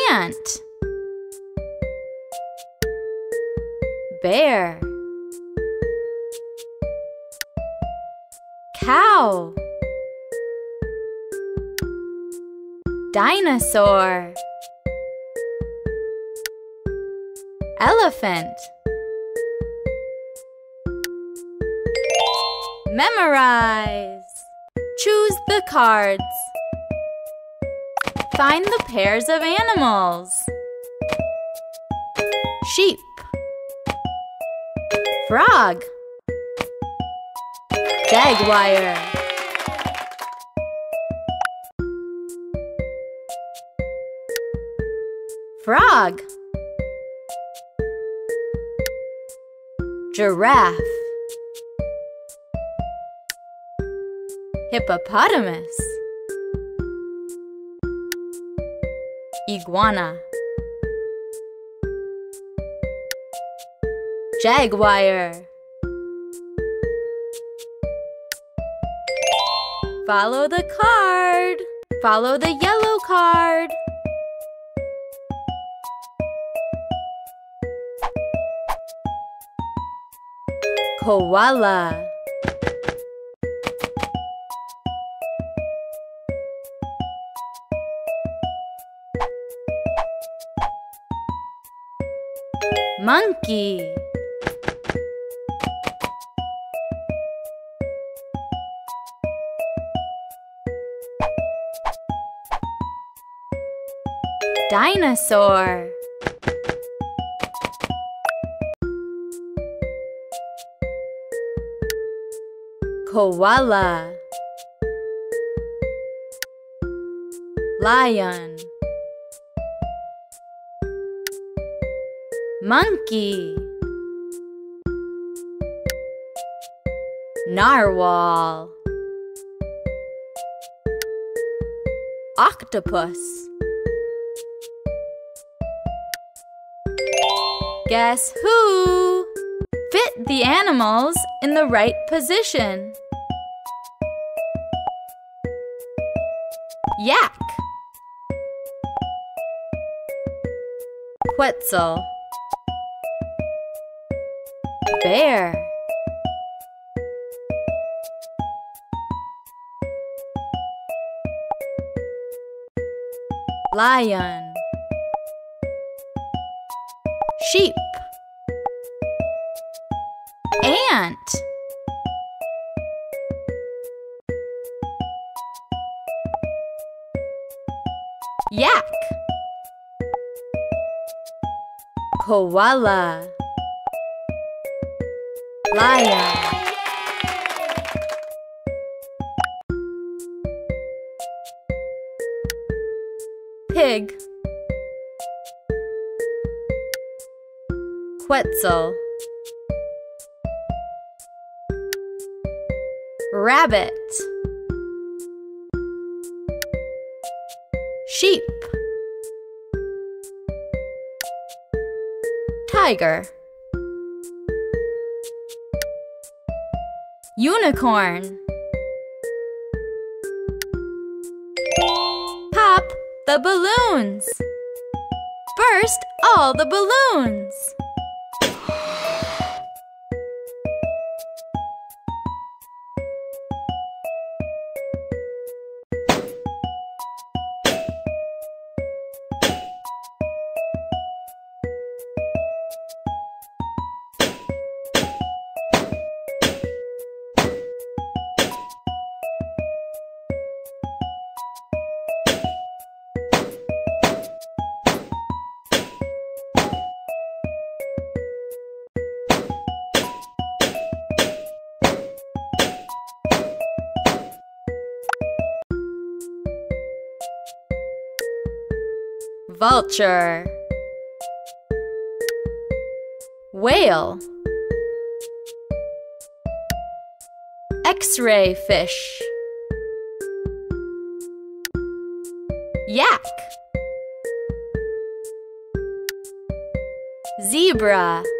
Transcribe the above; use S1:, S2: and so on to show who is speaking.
S1: Ant. Bear. Cow. Dinosaur. Elephant. Memorize. Choose the cards. Find the pairs of animals. Sheep. Frog. Jaguar. Frog. Giraffe. Hippopotamus. Iguana. Jaguar. Follow the card. Follow the yellow card. Koala. Monkey. Dinosaur. Koala. Lion. Monkey. Narwhal. Octopus. Guess who? Fit the animals in the right position. Yak. Quetzal. Bear. Lion. Sheep. Ant. Yak. Koala. Lion. Pig. Quetzal. Rabbit. Sheep. Tiger. Unicorn. Pop the balloons. Burst all the balloons. Vulture. Whale. X-ray fish. Yak. Zebra.